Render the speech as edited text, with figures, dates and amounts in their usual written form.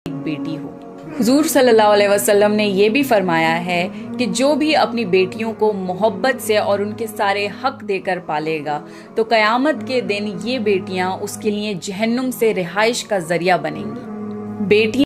एक बेटी हो। हुजूर सल्लल्लाहु अलैहि वसल्लम ने ये भी फरमाया है कि जो भी अपनी बेटियों को मोहब्बत से और उनके सारे हक देकर पालेगा तो कयामत के दिन ये बेटियां उसके लिए जहन्नुम से रिहाइश का जरिया बनेंगी। बेटियां